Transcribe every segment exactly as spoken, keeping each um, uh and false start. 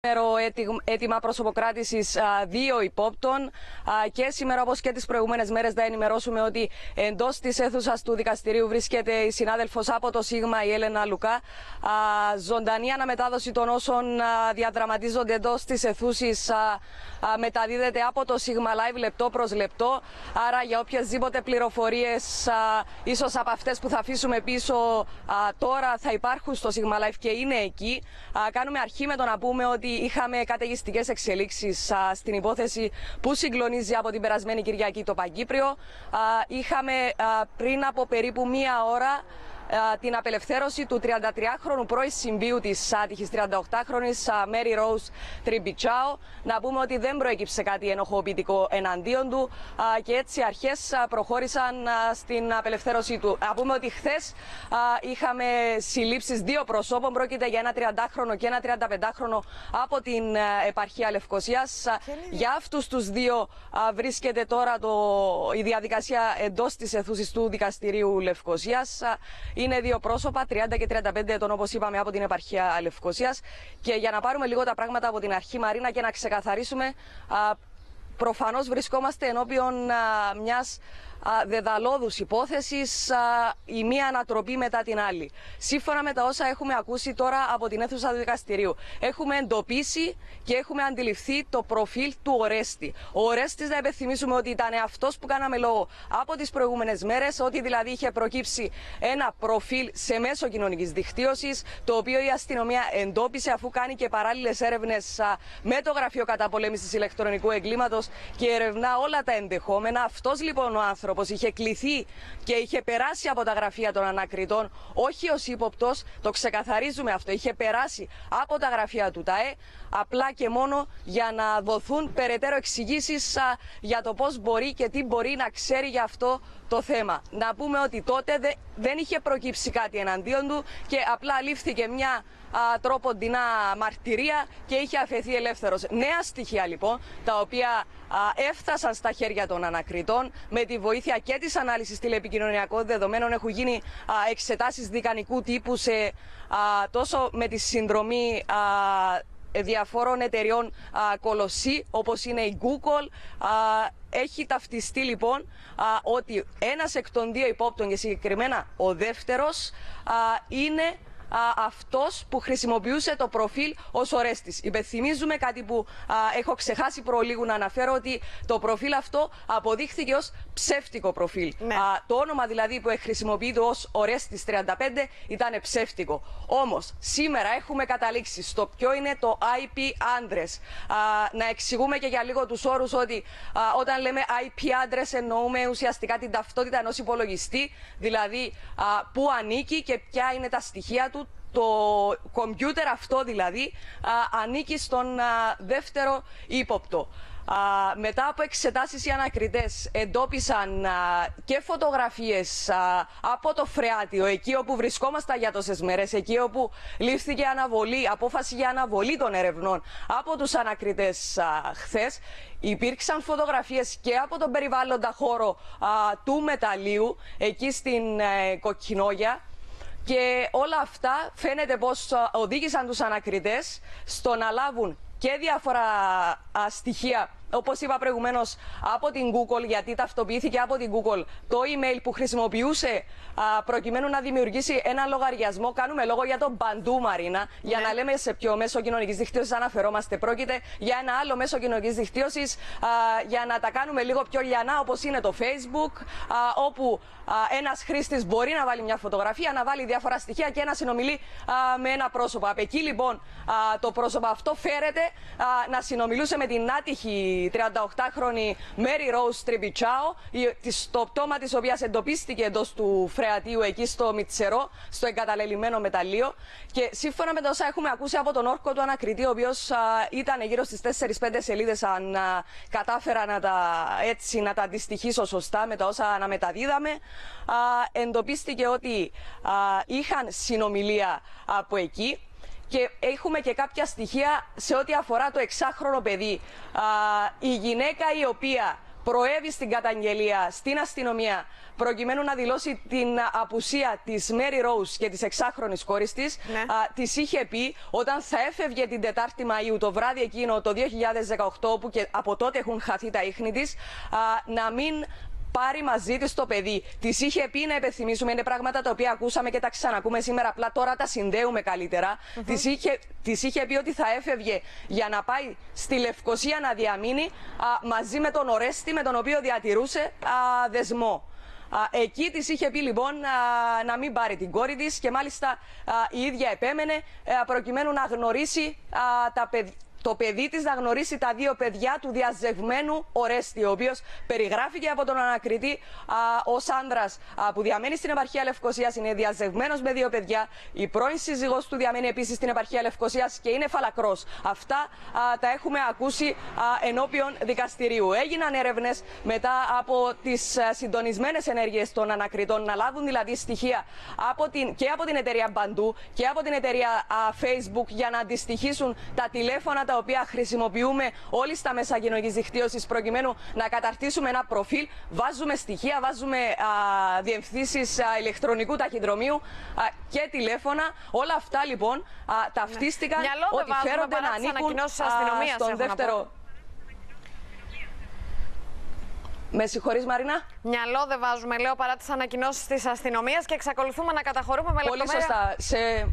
Έτοιμα προσωποκράτησης δύο υπόπτων και σήμερα, όπως και τις προηγούμενες μέρες, θα ενημερώσουμε ότι εντός της αίθουσας του δικαστηρίου βρίσκεται η συνάδελφος από το ΣΥΓΜΑ, η Έλενα Λουκά. Ζωντανή αναμετάδοση των όσων διαδραματίζονται εντός της αιθούσης μεταδίδεται από το ΣΥΓΜΑ Live λεπτό προς λεπτό. Άρα για οποιασδήποτε πληροφορίες, ίσως από αυτές που θα αφήσουμε πίσω τώρα, θα υπάρχουν στο ΣΥΓΜΑ Live και είναι εκεί. Κάνουμε αρχή με το να πούμε ότι είχαμε καταιγιστικές εξελίξεις α, στην υπόθεση που συγκλονίζει από την περασμένη Κυριακή το Παγκύπριο. Α, είχαμε α, πριν από περίπου μία ώρα την απελευθέρωση του τριαντατριάχρονου πρώην συμβίου της άτυχης τριανταοκτάχρονης Μέρι Ροουζ Τριμπιτσάου. Να πούμε ότι δεν προέκυψε κάτι ενοχοποιητικό εναντίον του και έτσι αρχές προχώρησαν στην απελευθέρωσή του. Να πούμε ότι χθες είχαμε συλλήψεις δύο προσώπων. Πρόκειται για ένα τριαντάχρονο και ένα τριανταπεντάχρονο από την επαρχία Λευκωσίας. Για αυτούς τους δύο βρίσκεται τώρα το, η διαδικασία εντός της αιθούσης του δικαστηρίου Λευκωσίας. Είναι δύο πρόσωπα, τριάντα και τριάντα πέντε ετών, όπως είπαμε, από την επαρχία Λευκωσίας. Και για να πάρουμε λίγο τα πράγματα από την αρχή, Μαρίνα, και να ξεκαθαρίσουμε, προφανώς βρισκόμαστε ενώπιον μιας δεδαλώδους υπόθεσης, η μία ανατροπή μετά την άλλη. Σύμφωνα με τα όσα έχουμε ακούσει τώρα από την αίθουσα του δικαστηρίου, έχουμε εντοπίσει και έχουμε αντιληφθεί το προφίλ του Ορέστη. Ο Ορέστης, να υπενθυμίσουμε ότι ήταν αυτός που κάναμε λόγο από τις προηγούμενες μέρες, ότι δηλαδή είχε προκύψει ένα προφίλ σε μέσο κοινωνικής δικτύωσης, το οποίο η αστυνομία εντόπισε αφού κάνει και παράλληλες έρευνες με το Γραφείο Καταπολέμησης Ηλεκτρονικού Εγκλήματος και ερευνά όλα τα ενδεχόμενα. Αυτός λοιπόν ο άνθρωπος είχε κληθεί και είχε περάσει από τα γραφεία των ανακριτών, όχι ως ύποπτος, το ξεκαθαρίζουμε αυτό, είχε περάσει από τα γραφεία του ΤΑΕ, απλά και μόνο για να δοθούν περαιτέρω εξηγήσεις για το πώς μπορεί και τι μπορεί να ξέρει για αυτό το θέμα. Να πούμε ότι τότε δε, δεν είχε προκύψει κάτι εναντίον του και απλά λήφθηκε μια α, τρόποντινά μαρτυρία και είχε αφαιθεί ελεύθερος. Νέα στοιχεία λοιπόν, τα οποία α, έφτασαν στα χέρια των ανακριτών με τη βοήθεια και της ανάλυσης τηλεπικοινωνιακών δεδομένων. Έχουν γίνει α, εξετάσεις δικανικού τύπου σε, α, τόσο με τη συνδρομή α, διαφόρων εταιριών α, κολοσσί, όπως είναι η Google. Α, έχει ταυτιστεί λοιπόν α, ότι ένας εκ των δύο υπόπτων και συγκεκριμένα ο δεύτερος α, είναι α, αυτός που χρησιμοποιούσε το προφίλ ως Ορέστης. Υπενθυμίζουμε κάτι που α, έχω ξεχάσει προλίγου να αναφέρω, ότι το προφίλ αυτό αποδείχθηκε ως ψεύτικο προφίλ. Ναι. Α, το όνομα δηλαδή που χρησιμοποιείται ως Ορέστης τριάντα πέντε ήταν ψεύτικο. Όμως σήμερα έχουμε καταλήξει στο ποιο είναι το άι πι address. Α, να εξηγούμε και για λίγο τους όρους ότι α, όταν λέμε άι πι address εννοούμε ουσιαστικά την ταυτότητα ενός υπολογιστή, δηλαδή α, πού ανήκει και ποια είναι τα στοιχεία του. Το κομπιούτερ αυτό δηλαδή α, ανήκει στον α, δεύτερο ύποπτο. Α, μετά από εξετάσεις οι ανακριτές εντόπισαν α, και φωτογραφίες α, από το Φρεάτιο, εκεί όπου βρισκόμασταν για τόσες μέρες, εκεί όπου λήφθηκε αναβολή, απόφαση για αναβολή των ερευνών από τους ανακριτές α, χθες. Υπήρξαν φωτογραφίες και από τον περιβάλλοντα χώρο α, του μεταλλίου, εκεί στην ε, Κοκκινόγια. Και όλα αυτά φαίνεται πως οδήγησαν τους ανακριτές στο να λάβουν και διάφορα α, στοιχεία, όπως είπα προηγουμένως, από την Google, γιατί ταυτοποιήθηκε από την Google το email που χρησιμοποιούσε α, προκειμένου να δημιουργήσει ένα λογαριασμό. Κάνουμε λόγο για τον Παντού, Μαρίνα, ναι, για να λέμε σε ποιο μέσο κοινωνικής δικτύωσης αναφερόμαστε. Πρόκειται για ένα άλλο μέσο κοινωνικής δικτύωσης, α, για να τα κάνουμε λίγο πιο λιανά, όπως είναι το Facebook, α, όπου α, ένας χρήστης μπορεί να βάλει μια φωτογραφία, να βάλει διάφορα στοιχεία και να συνομιλεί α, με ένα πρόσωπο. Από εκεί λοιπόν α, το πρόσωπο αυτό φέρεται α, να συνομιλούσε με την άτυχη τριανταοκτάχρονη Μέρι Ροουζ Τριμπιτσάου, το πτώμα της οποίας εντοπίστηκε εντός του Φρεατίου, εκεί στο Μιτσερό, στο εγκαταλελειμμένο μεταλλείο. Και σύμφωνα με τα όσα έχουμε ακούσει από τον όρκο του ανακριτή, ο οποίος ήταν γύρω στις τέσσερις πέντε σελίδες, αν α, κατάφερα να τα, έτσι, να τα αντιστοιχίσω σωστά με τα όσα αναμεταδίδαμε, α, εντοπίστηκε ότι α, είχαν συνομιλία από εκεί. Και έχουμε και κάποια στοιχεία σε ό,τι αφορά το εξάχρονο παιδί. Α, η γυναίκα η οποία προέβη στην καταγγελία στην αστυνομία προκειμένου να δηλώσει την απουσία της Μέρι Ροουζ και της εξάχρονης κόρης της. Ναι. Της είχε πει όταν θα έφευγε την Τετάρτη Μαΐου το βράδυ εκείνο το δύο χιλιάδες δεκαοκτώ, που και από τότε έχουν χαθεί τα ίχνη της, α, να μην πάρει μαζί της το παιδί. Της είχε πει, να υπενθυμίσουμε, είναι πράγματα τα οποία ακούσαμε και τα ξανακούμε σήμερα, απλά τώρα τα συνδέουμε καλύτερα. Mm-hmm. Της, είχε, της είχε πει ότι θα έφευγε για να πάει στη Λευκοσία να διαμείνει α, μαζί με τον Ορέστη, με τον οποίο διατηρούσε α, δεσμό. Α, εκεί της είχε πει λοιπόν α, να μην πάρει την κόρη της και μάλιστα α, η ίδια επέμενε α, προκειμένου να γνωρίσει α, τα παιδιά. Το παιδί της να γνωρίσει τα δύο παιδιά του διαζευμένου Ορέστη, ο οποίος περιγράφηκε από τον ανακριτή α, ως άνδρας α, που διαμένει στην επαρχία Λευκωσίας, είναι διαζευμένος με δύο παιδιά. Η πρώην σύζυγός του διαμένει επίσης στην επαρχία Λευκωσίας και είναι φαλακρός. Αυτά α, τα έχουμε ακούσει α, ενώπιον δικαστηρίου. Έγιναν έρευνες μετά από τις α, συντονισμένες ενέργειες των ανακριτών, να λάβουν δηλαδή στοιχεία από την, και από την εταιρεία Μπαντού και από την εταιρεία α, Facebook για να αντιστοιχίσουν τα τηλέφωνα τα οποία χρησιμοποιούμε όλοι στα μέσα κοινωνικής δικτύωσης προκειμένου να καταρτήσουμε ένα προφίλ. Βάζουμε στοιχεία, βάζουμε α, διευθύνσεις α, ηλεκτρονικού ταχυδρομείου α, και τηλέφωνα. Όλα αυτά λοιπόν α, ταυτίστηκαν ναι. ότι φέρονται να ανήκουν α, στον δεύτερο. Με συγχωρείς, Μαρίνα. Μυαλό δεν βάζουμε, λέω, παρά τις ανακοινώσεις της αστυνομίας και εξακολουθούμε να καταχωρούμε με λεπτομέρεια. Πολύ σωστά. Σε...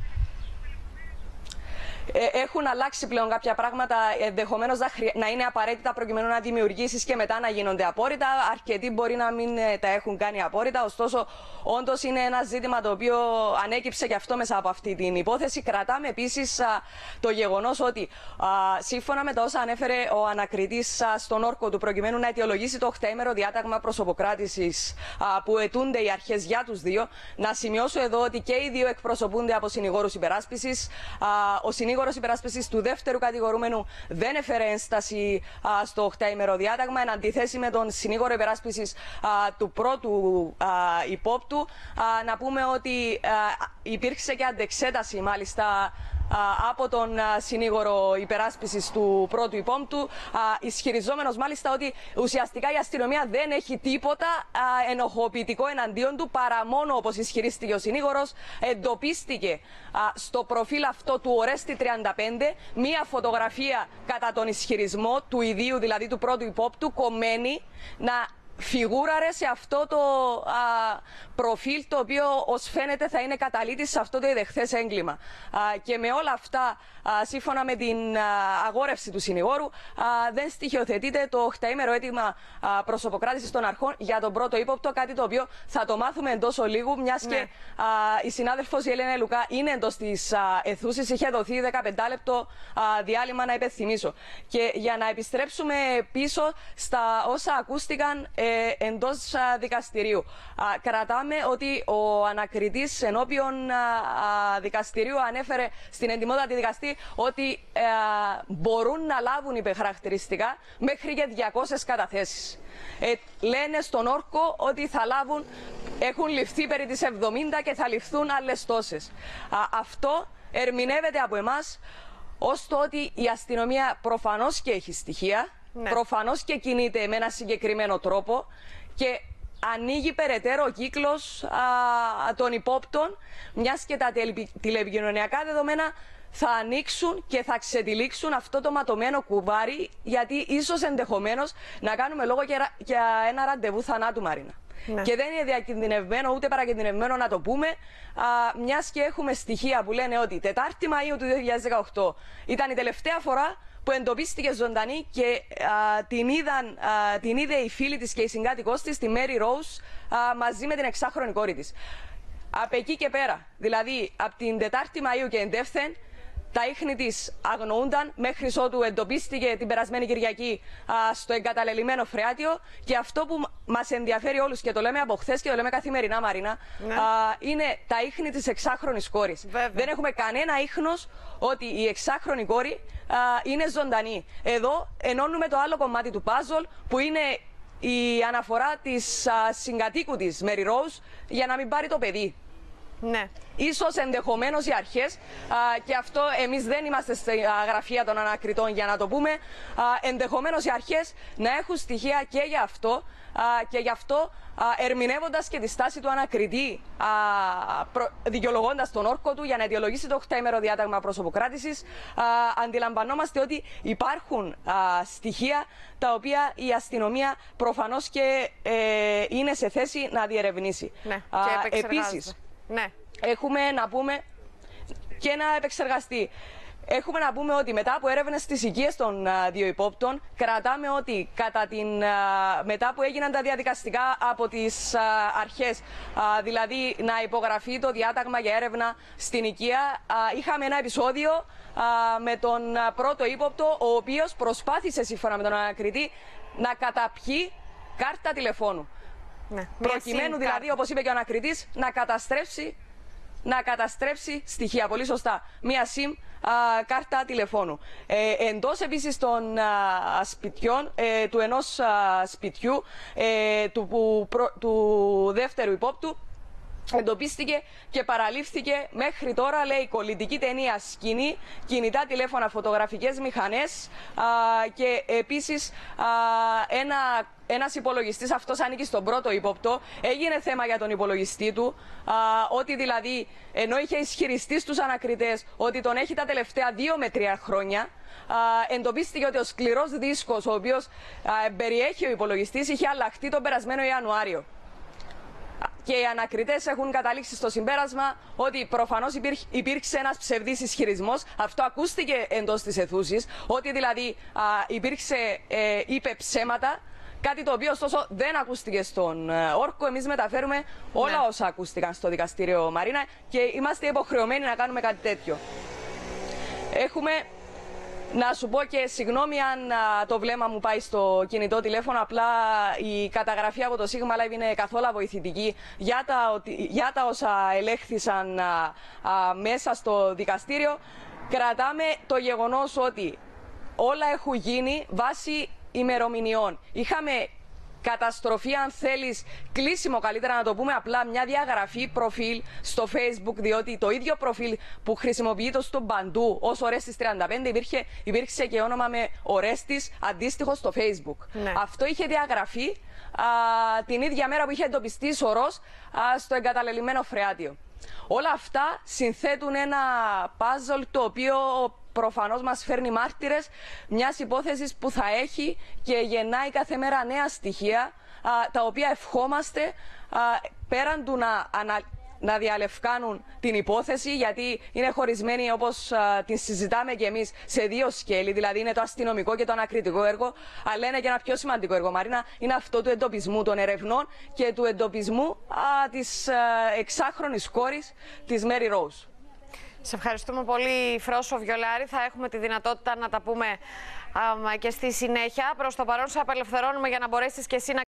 Έχουν αλλάξει πλέον κάποια πράγματα, ενδεχομένως να, χρει... να είναι απαραίτητα προκειμένου να δημιουργήσεις και μετά να γίνονται απόρριτα. Αρκετοί μπορεί να μην τα έχουν κάνει απόρριτα, ωστόσο όντως είναι ένα ζήτημα το οποίο ανέκυψε και αυτό μέσα από αυτή την υπόθεση. Κρατάμε επίσης α, το γεγονός ότι α, σύμφωνα με τα όσα ανέφερε ο ανακριτής α, στον όρκο του προκειμένου να αιτιολογήσει το οκταήμερο διάταγμα προσωποκράτησης α, που αιτούνται οι αρχές για τους δύο, να σημειώσω εδώ ότι και οι δύο εκπροσωπούνται από συνηγόρους υπεράσπισης. Α, ο συνήγορος υπεράσπισης του δεύτερου κατηγορούμενου δεν έφερε ένσταση α, στο οκταήμερο διάταγμα, εν αντιθέσει με τον συνήγορο υπεράσπισης α, του πρώτου α, υπόπτου. Α, να πούμε ότι α, υπήρξε και αντεξέταση μάλιστα από τον συνήγορο υπεράσπισης του πρώτου υπόπτου, ισχυριζόμενος μάλιστα ότι ουσιαστικά η αστυνομία δεν έχει τίποτα ενοχοποιητικό εναντίον του, παρά μόνο, όπως ισχυρίστηκε ο συνήγορος, εντοπίστηκε στο προφίλ αυτό του Ορέστη τριάντα πέντε μία φωτογραφία κατά τον ισχυρισμό του ιδίου, δηλαδή του πρώτου υπόπτου, κομμένη να φιγούραρε σε αυτό το α, προφίλ, το οποίο ως φαίνεται θα είναι καταλήτης σε αυτό το ιδεχθές έγκλημα. Α, και με όλα αυτά, α, σύμφωνα με την α, αγόρευση του συνηγόρου, α, δεν στοιχειοθετείται το οκταήμερο αίτημα προσωποκράτησης των αρχών για τον πρώτο ύποπτο, κάτι το οποίο θα το μάθουμε εντός ολίγου, μιας ναι. και α, η συνάδελφος η Έλενα Λουκά είναι εντός της αιθούσης, είχε δοθεί δεκαπέντε λεπτό α, διάλειμμα, να υπενθυμίσω. Και για να επιστρέψουμε πίσω στα όσα ακούστηκαν Ε, εντός α, δικαστηρίου. Α, κρατάμε ότι ο ανακριτής ενώπιον α, α, δικαστηρίου ανέφερε στην εντιμότατη δικαστή ότι α, μπορούν να λάβουν υπεχαρακτηριστικά μέχρι και διακόσιες καταθέσεις. Ε, λένε στον όρκο ότι θα λάβουν, έχουν ληφθεί περί τις εβδομήντα και θα ληφθούν άλλες τόσες. Α, αυτό ερμηνεύεται από εμάς ως το ότι η αστυνομία προφανώς και έχει στοιχεία, ναι. προφανώς και κινείται με ένα συγκεκριμένο τρόπο και ανοίγει περαιτέρω ο κύκλος α, των υπόπτων, μιας και τα τηλεπικοινωνιακά δεδομένα θα ανοίξουν και θα ξετυλίξουν αυτό το ματωμένο κουβάρι, γιατί ίσως ενδεχομένως να κάνουμε λόγο για ένα ραντεβού θανάτου, Μαρίνα. Ναι. Και δεν είναι διακινδυνευμένο ούτε παρακινδυνευμένο να το πούμε, α, μιας και έχουμε στοιχεία που λένε ότι Τετάρτη Μαΐου του δύο χιλιάδες δεκαοκτώ ήταν η τελευταία φορά που εντοπίστηκε ζωντανή και α, την, είδαν, α, την είδε η φίλη της και η συγκάτοικός της, τη Μέρι Ροουζ, μαζί με την εξάχρονη κόρη της. Από εκεί και πέρα, δηλαδή από την Τετάρτη Μαΐου και εντεύθεν, τα ίχνη της αγνοούνταν μέχρι ότου εντοπίστηκε την περασμένη Κυριακή α, στο εγκαταλελειμμένο φρεάτιο. Και αυτό που μας ενδιαφέρει όλους, και το λέμε από χθες και το λέμε καθημερινά, Μαρίνα, ναι. α, είναι τα ίχνη της εξάχρονης κόρης. Βέβαια. Δεν έχουμε κανένα ίχνος ότι η εξάχρονη κόρη α, είναι ζωντανή. Εδώ ενώνουμε το άλλο κομμάτι του πάζολ, που είναι η αναφορά της α, συγκατοίκου της Μέρι Ροουζ για να μην πάρει το παιδί. Ναι. Ίσως ενδεχομένως οι αρχές, και αυτό εμείς δεν είμαστε στη γραφεία των ανακριτών για να το πούμε, α, ενδεχομένως οι αρχές να έχουν στοιχεία και για αυτό, α, και γι' αυτό α, ερμηνεύοντας και τη στάση του ανακριτή, α, προ, δικαιολογώντας τον όρκο του για να αιτιολογήσει το οκτάημερο διάταγμα προσωποκράτησης, α, αντιλαμβανόμαστε ότι υπάρχουν α, στοιχεία τα οποία η αστυνομία προφανώς και ε, είναι σε θέση να διερευνήσει. Ναι, Α, και επίσης, ναι. έχουμε να πούμε και να επεξεργαστεί. Έχουμε να πούμε ότι μετά από έρευνες στις οικίες των α, δύο υπόπτων, κρατάμε ότι κατά την, α, μετά που έγιναν τα διαδικαστικά από τις α, αρχές, α, δηλαδή να υπογραφεί το διάταγμα για έρευνα στην οικία, α, είχαμε ένα επεισόδιο α, με τον α, πρώτο ύποπτο, ο οποίος προσπάθησε σύμφωνα με τον ανακριτή να καταπιεί κάρτα τηλεφώνου. Ναι. Προκειμένου δηλαδή, όπως είπε και ο ανακριτής, να καταστρέψει, να καταστρέψει στοιχεία. Πολύ σωστά. Μία SIM α, κάρτα τηλεφώνου. Ε, εντός επίσης των α, σπιτιών, ε, του ενός α, σπιτιού, ε, του, που, προ, του δεύτερου υπόπτου, εντοπίστηκε και παραλήφθηκε μέχρι τώρα, λέει, κολλητική ταινία σκηνή, κινητά τηλέφωνα, φωτογραφικές μηχανές α, και επίσης α, ένα, ένας υπολογιστής, αυτός ανήκει στον πρώτο ύποπτο, έγινε θέμα για τον υπολογιστή του, α, ότι δηλαδή ενώ είχε ισχυριστεί στους ανακριτές ότι τον έχει τα τελευταία δύο με τρία χρόνια, α, εντοπίστηκε ότι ο σκληρός δίσκος, ο οποίος α, περιέχει ο υπολογιστής, είχε αλλάχτεί τον περασμένο Ιανουάριο. Και οι ανακριτές έχουν καταλήξει στο συμπέρασμα ότι προφανώς υπήρξε ένας ψευδής ισχυρισμός. Αυτό ακούστηκε εντός της αιθούσης, ότι δηλαδή α, υπήρξε, ε, είπε ψέματα, κάτι το οποίο ωστόσο δεν ακούστηκε στον ε, όρκο. Εμείς μεταφέρουμε όλα ναι. όσα ακούστηκαν στο δικαστήριο, Μαρίνα, και είμαστε υποχρεωμένοι να κάνουμε κάτι τέτοιο. Έχουμε... Να σου πω και συγγνώμη αν α, το βλέμμα μου πάει στο κινητό τηλέφωνο, απλά η καταγραφή από το Sigma Live είναι καθόλου βοηθητική για τα, για τα όσα ελέγχθησαν α, α, μέσα στο δικαστήριο. Κρατάμε το γεγονός ότι όλα έχουν γίνει βάσει ημερομηνιών. Είχαμε καταστροφή, αν θέλεις, κλείσιμο καλύτερα να το πούμε απλά, μια διαγραφή προφίλ στο Facebook, διότι το ίδιο προφίλ που χρησιμοποιείται στον παντού ως Ορέστης τριάντα πέντε υπήρχε, υπήρξε και όνομα με Ορέστης αντίστοιχο στο Facebook. Ναι. Αυτό είχε διαγραφεί α, την ίδια μέρα που είχε εντοπιστεί σωρός α, στο εγκαταλελειμμένο φρεάτιο. Όλα αυτά συνθέτουν ένα puzzle το οποίο προφανώς μας φέρνει μάρτυρες μιας υπόθεσης που θα έχει και γεννάει κάθε μέρα νέα στοιχεία, α, τα οποία ευχόμαστε α, πέραν του να, ανα, να διαλευκάνουν την υπόθεση, γιατί είναι χωρισμένη, όπως α, την συζητάμε και εμείς, σε δύο σκέλη, δηλαδή είναι το αστυνομικό και το ανακριτικό έργο, αλλά είναι και ένα πιο σημαντικό έργο, Μαρίνα, είναι αυτό του εντοπισμού των ερευνών και του εντοπισμού α, της α, εξάχρονης κόρης της Μέρι Ροζ. Σε ευχαριστούμε πολύ, Φρόσο Βιολάρη. Θα έχουμε τη δυνατότητα να τα πούμε α, και στη συνέχεια. Προς το παρόν σε απελευθερώνουμε για να μπορέσεις και εσύ να